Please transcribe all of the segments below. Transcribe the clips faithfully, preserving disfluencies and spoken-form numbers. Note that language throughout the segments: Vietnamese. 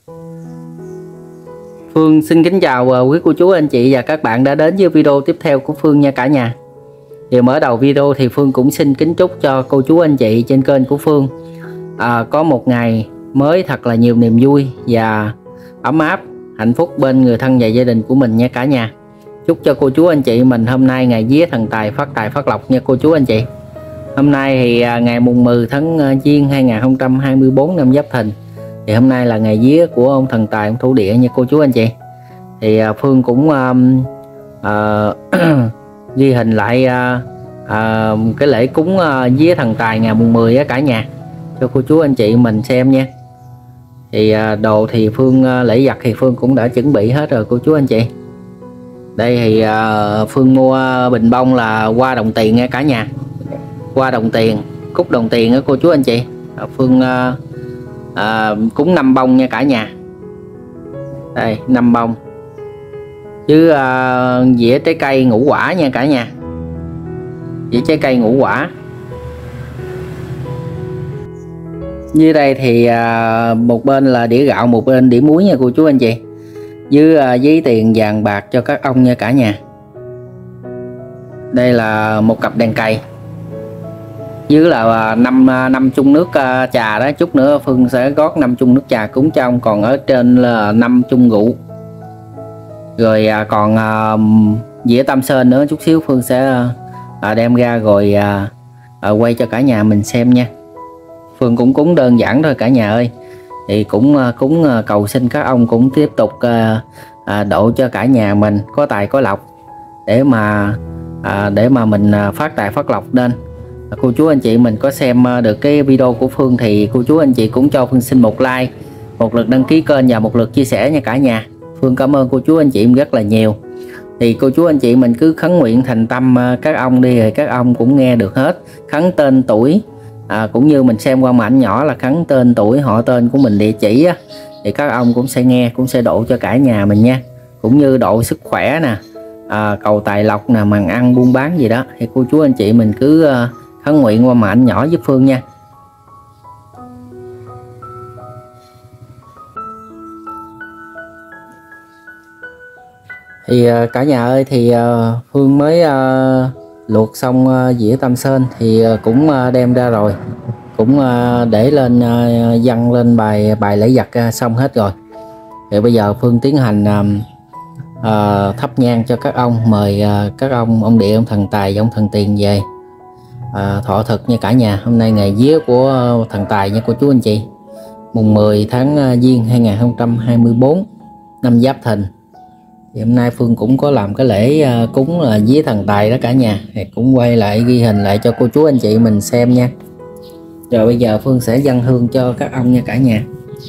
Phương xin kính chào quý cô chú anh chị và các bạn đã đến với video tiếp theo của Phương nha cả nhà. Thì mở đầu video thì Phương cũng xin kính chúc cho cô chú anh chị trên kênh của Phương à, có một ngày mới thật là nhiều niềm vui và ấm áp, hạnh phúc bên người thân và gia đình của mình nha cả nhà. Chúc cho cô chú anh chị mình hôm nay ngày vía thần tài phát tài phát lộc nha cô chú anh chị. Hôm nay thì à, ngày mùng mười tháng Giêng hai nghìn không trăm hai mươi tư năm Giáp Thìn. Thì hôm nay là ngày vía của ông thần tài, ông thổ địa nha cô chú anh chị. Thì à, Phương cũng à, à, ghi hình lại à, à, cái lễ cúng à, vía thần tài ngày mùng mười á cả nhà, cho cô chú anh chị mình xem nha. Thì à, đồ thì Phương à, lễ giặt thì Phương cũng đã chuẩn bị hết rồi cô chú anh chị. Đây thì à, Phương mua bình bông là hoa đồng tiền nha cả nhà, hoa đồng tiền, cúc đồng tiền á cô chú anh chị. à, Phương à, à, cúng năm bông nha cả nhà. Đây năm bông chứ à, dĩa trái cây ngũ quả nha cả nhà, dĩa trái cây ngũ quả. Dưới đây thì à, một bên là đĩa gạo, một bên đĩa muối nha cô chú anh chị, với à, giấy tiền vàng bạc cho các ông nha cả nhà. Đây là một cặp đèn cày, dưới là năm năm chung nước uh, trà đó. Chút nữa Phương sẽ gót năm chung nước trà cúng cho ông, còn ở trên là năm chung rượu. Rồi uh, còn uh, dĩa tam sơn nữa, chút xíu Phương sẽ uh, đem ra rồi uh, uh, quay cho cả nhà mình xem nha. Phương cũng cúng đơn giản thôi cả nhà ơi. Thì cũng uh, cúng uh, cầu xin các ông cũng tiếp tục uh, uh, độ cho cả nhà mình có tài có lộc, để mà uh, để mà mình uh, phát tài phát lộc lên. Cô chú anh chị mình có xem được cái video của Phương thì cô chú anh chị cũng cho Phương xin một like, một lượt đăng ký kênh và một lượt chia sẻ nha cả nhà. Phương cảm ơn cô chú anh chị rất là nhiều. Thì cô chú anh chị mình cứ khấn nguyện thành tâm các ông đi, rồi các ông cũng nghe được hết. Khấn tên tuổi à, cũng như mình xem qua màn ảnh nhỏ là khấn tên tuổi, họ tên của mình, địa chỉ á, thì các ông cũng sẽ nghe, cũng sẽ độ cho cả nhà mình nha. Cũng như độ sức khỏe nè, à, cầu tài lộc nè, màn ăn buôn bán gì đó, thì cô chú anh chị mình cứ uh, khấn nguyện qua màn ảnh nhỏ giúp Phương nha. Thì uh, cả nhà ơi, thì uh, Phương mới uh, luộc xong uh, dĩa tam sơn thì uh, cũng uh, đem ra rồi, cũng uh, để lên uh, dâng lên bài bài lễ giặt uh, xong hết rồi. Thì bây giờ Phương tiến hành uh, uh, thắp nhang cho các ông, mời uh, các ông ông địa, ông thần tài và ông thần tiền về À, thọ thực nha cả nhà. Hôm nay ngày vía của thần tài nha cô chú anh chị, mùng mười tháng Giêng hai nghìn không trăm hai mươi tư năm Giáp Thìn. Thì hôm nay Phương cũng có làm cái lễ cúng là vía thần tài đó cả nhà, thì cũng quay lại ghi hình lại cho cô chú anh chị mình xem nha. Rồi bây giờ Phương sẽ dâng hương cho các ông nha cả nhà.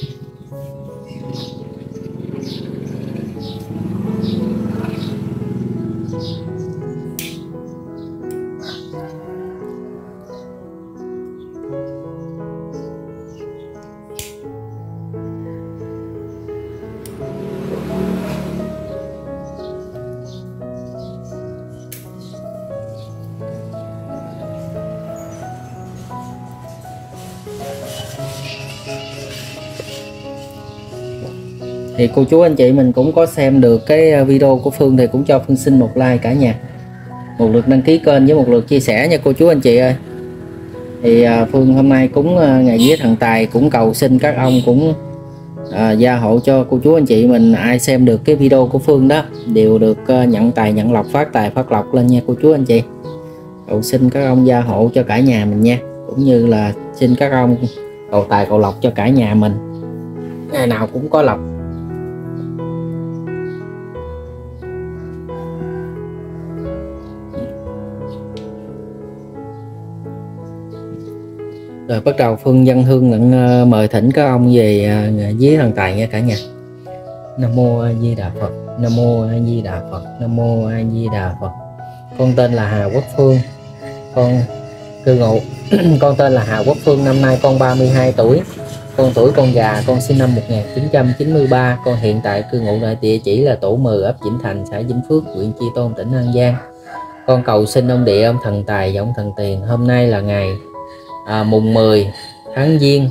Thì cô chú anh chị mình cũng có xem được cái video của Phương thì cũng cho Phương xin một like cả nhà, một lượt đăng ký kênh với một lượt chia sẻ nha cô chú anh chị ơi. Thì Phương hôm nay cúng ngày vía thần tài, cũng cầu xin các ông cũng à, gia hộ cho cô chú anh chị mình, ai xem được cái video của Phương đó đều được nhận tài nhận lộc, phát tài phát lộc lên nha cô chú anh chị. Cầu xin các ông gia hộ cho cả nhà mình nha, cũng như là xin các ông cầu tài cầu lộc cho cả nhà mình, ngày nào cũng có lộc. Rồi bắt đầu Phương dân hương lẫn uh, mời thỉnh các ông về uh, vía thần tài nha cả nhà. Nam mô A Di Đà Phật, Nam mô A Di Đà Phật, Nam mô A Di Đà Phật. Con tên là Hà Quốc Phương, con cư ngụ con tên là Hà Quốc Phương, năm nay con ba mươi hai tuổi, con tuổi con gà, con sinh năm một nghìn chín trăm chín mươi ba, con hiện tại cư ngụ tại địa chỉ là tổ mười, ấp Vĩnh Thành, xã Vĩnh Phước, huyện Chi Tôn, tỉnh An Giang. Con cầu xin ông địa, ông thần tài và ông thần tiền. Hôm nay là ngày à, mùng mười tháng Giêng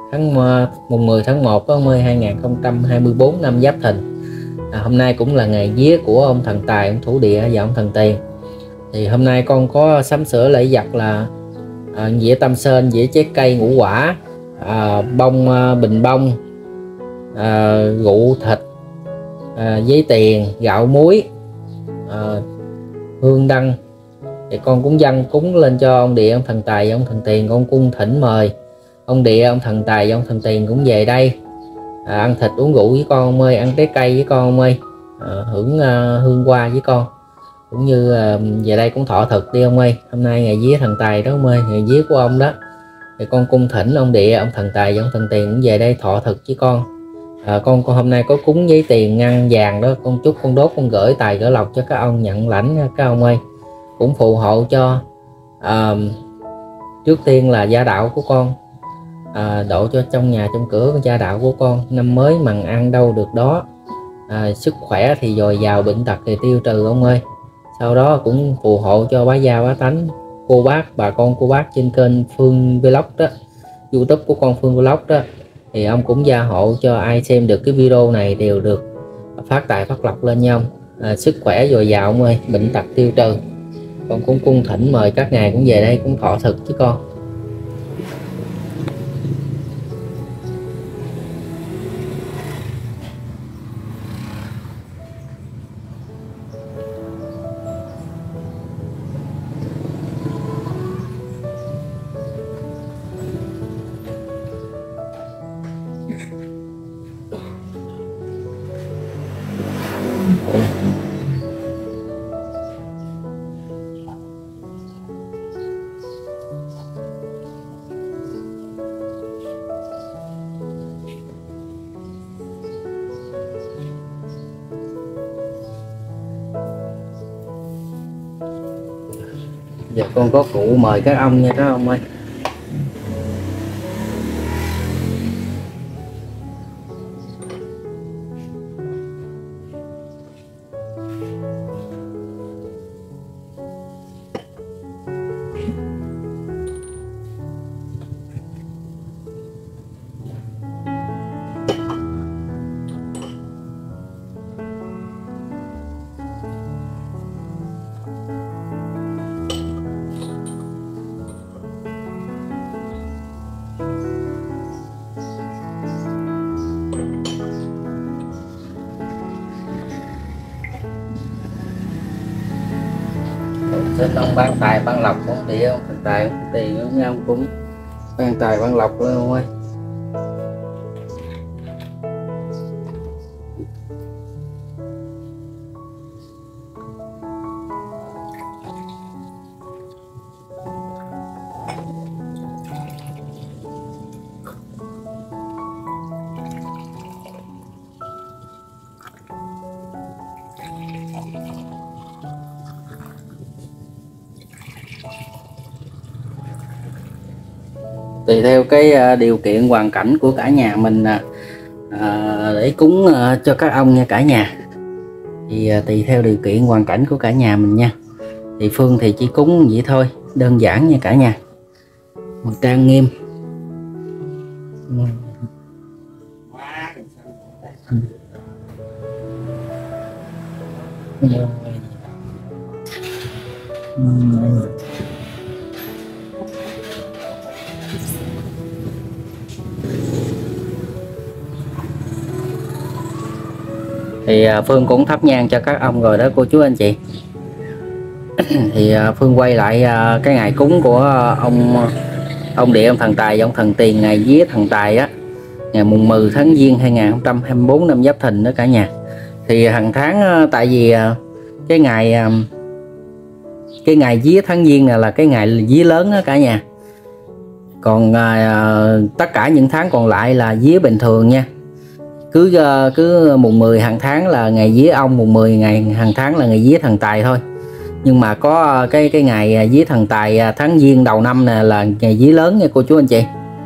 tháng mùng mười tháng một có mươi hai nghìn không trăm hai mươi tư năm Giáp Thìn. À, hôm nay cũng là ngày vía của ông thần tài, ông thổ địa và ông thần tiền. Thì hôm nay con có sắm sửa lễ vật là à, dĩa tam sơn, dĩa trái cây ngũ quả, à, bông à, bình bông, à, rượu thịt, à, giấy tiền, gạo muối, à, hương đăng. Thì con cũng dâng cúng lên cho ông địa, ông thần tài và ông thần tiền. Con cung thỉnh mời ông địa, ông thần tài và ông thần tiền cũng về đây à, ăn thịt uống rượu với con ông ơi, ăn trái cây với con ông ơi, à, hưởng à, hương hoa với con, cũng như à, về đây cũng thọ thực đi ông ơi. Hôm nay ngày vía thần tài đó ông ơi, ngày vía của ông đó. Thì con cung thỉnh ông địa, ông thần tài và ông thần tiền cũng về đây thọ thực với con. À, con con hôm nay có cúng giấy tiền ngân vàng đó, con chúc con đốt con gửi tài gửi lộc cho các ông nhận lãnh các ông ơi, cũng phù hộ cho à, trước tiên là gia đạo của con, à, độ cho trong nhà trong cửa gia đạo của con năm mới mằng ăn đâu được đó, à, sức khỏe thì dồi dào, bệnh tật thì tiêu trừ ông ơi. Sau đó cũng phù hộ cho bá gia bá tánh, cô bác bà con cô bác trên kênh Phương Vlog đó, YouTube của con Phương Vlog đó, thì ông cũng gia hộ cho ai xem được cái video này đều được phát tài phát lộc lên nha ông, à, sức khỏe dồi dào ông ơi, bệnh tật tiêu trừ. Con cũng cung thỉnh mời các ngài cũng về đây cũng thọ thực chứ con. Giờ con có cụ mời các ông nha các ông ơi. Xin ông ban tài ban lộc ông địa, ông thần tài ông tiền ông ông cũng ban tài ban lộc luôn ông ơi. Tùy theo cái điều kiện hoàn cảnh của cả nhà mình à, để cúng à, cho các ông nha cả nhà. Thì à, tùy theo điều kiện hoàn cảnh của cả nhà mình nha. Thì Phương thì chỉ cúng vậy thôi, đơn giản nha cả nhà, một trang nghiêm. Thì Phương cũng thắp nhang cho các ông rồi đó cô chú anh chị. Thì Phương quay lại cái ngày cúng của ông ông địa, ông thần tài và ông thần tiền, ngày vía thần tài á, ngày mùng mười tháng Giêng hai nghìn không trăm hai mươi tư năm Giáp Thìn đó cả nhà. Thì hàng tháng tại vì cái ngày cái ngày vía tháng Giêng này là cái ngày vía lớn đó cả nhà. Còn tất cả những tháng còn lại là vía bình thường nha. Cứ cứ mùng mười hàng tháng là ngày vía ông, mùng mười ngày hàng tháng là ngày vía thần tài thôi. Nhưng mà có cái cái ngày vía thần tài tháng Giêng đầu năm nè là ngày vía lớn nha cô chú anh chị.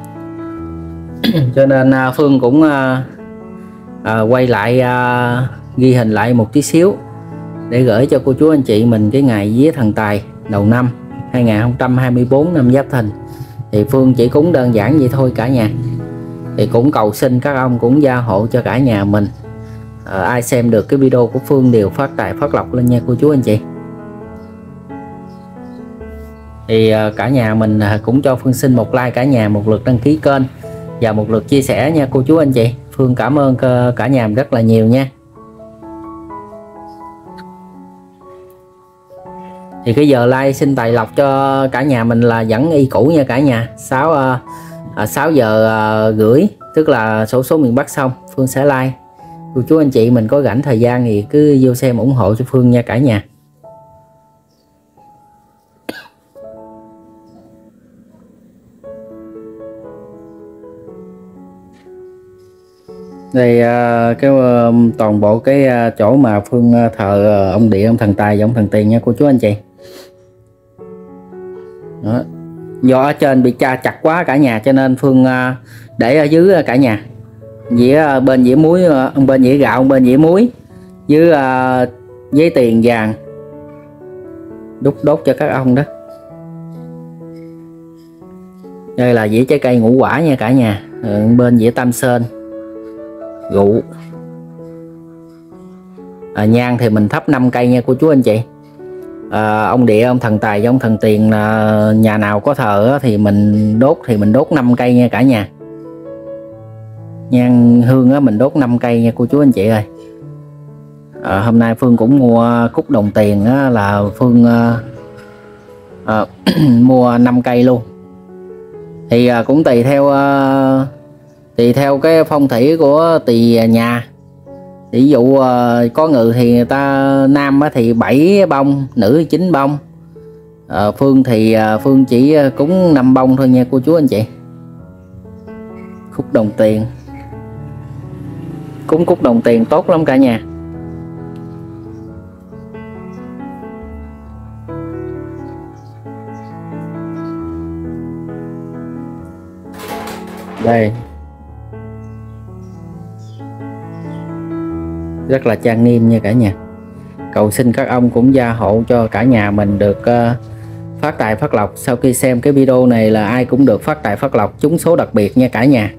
Cho nên Phương cũng à, à, quay lại à, ghi hình lại một tí xíu để gửi cho cô chú anh chị mình cái ngày vía thần tài đầu năm hai nghìn không trăm hai mươi tư năm Giáp Thìn. Thì Phương chỉ cúng đơn giản vậy thôi cả nhà. Thì cũng cầu xin các ông cũng gia hộ cho cả nhà mình. À, ai xem được cái video của Phương đều phát tài phát lộc lên nha cô chú anh chị. Thì à, cả nhà mình à, cũng cho Phương xin một like cả nhà, một lượt đăng ký kênh và một lượt chia sẻ nha cô chú anh chị. Phương cảm ơn cả nhà mình rất là nhiều nha. Thì cái giờ like xin tài lộc cho cả nhà mình là vẫn y cũ nha cả nhà. sáu à, sáu giờ à, rưỡi, tức là số số miền Bắc xong Phương sẽ like. Cô chú anh chị mình có rảnh thời gian thì cứ vô xem ủng hộ cho Phương nha cả nhà. Đây cái toàn bộ cái chỗ mà Phương thờ ông Địa, ông thần tài và ông thần tiền nha cô chú anh chị. Đó. Do ở trên bị cha chặt quá cả nhà cho nên Phương để ở dưới cả nhà. Dĩa bên dĩa muối, bên dĩa gạo, bên dĩa muối với giấy tiền vàng đút đốt cho các ông đó. Đây là dĩa trái cây ngũ quả nha cả nhà. Bên dĩa tam sơn rượu. À, nhang thì mình thắp năm cây nha cô chú anh chị. À, ông Địa, ông thần tài và ông thần tiền là nhà nào có thờ thì mình đốt thì mình đốt năm cây nha cả nhà. Nhang hương á mình đốt năm cây nha cô chú anh chị ơi. À, hôm nay Phương cũng mua cúc đồng tiền á, là Phương à, à, mua năm cây luôn. Thì à, cũng tùy theo à, tùy theo cái phong thủy của tùy nhà. Ví dụ à, có người thì người ta nam á, thì bảy bông, nữ thì chín bông. À, Phương thì à, Phương chỉ cúng năm bông thôi nha cô chú anh chị. Cúc đồng tiền, cúng cúc đồng tiền tốt lắm cả nhà. Đây rất là trang nghiêm nha cả nhà. Cầu xin các ông cũng gia hộ cho cả nhà mình được uh, phát tài phát lộc. Sau khi xem cái video này là ai cũng được phát tài phát lộc, trúng số đặc biệt nha cả nhà.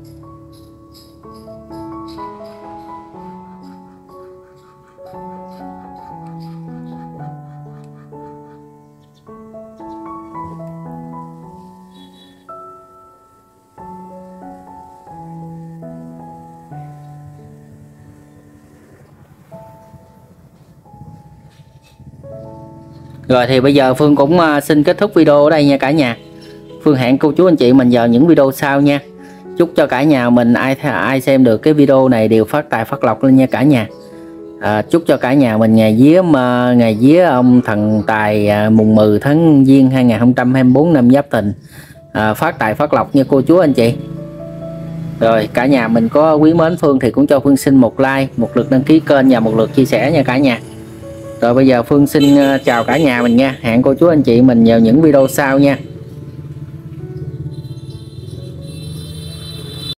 Rồi thì bây giờ Phương cũng xin kết thúc video ở đây nha cả nhà. Phương hẹn cô chú anh chị mình vào những video sau nha. Chúc cho cả nhà mình ai ai xem được cái video này đều phát tài phát lộc lên nha cả nhà. À, chúc cho cả nhà mình ngày vía ngày vía ông thần tài mùng mười tháng Giêng hai nghìn không trăm hai mươi tư năm Giáp Thìn à, phát tài phát lộc nha cô chú anh chị. Rồi cả nhà mình có quý mến Phương thì cũng cho Phương xin một like, một lượt đăng ký kênh và một lượt chia sẻ nha cả nhà. Rồi bây giờ Phương xin chào cả nhà mình nha. Hẹn cô chú anh chị mình vào những video sau nha.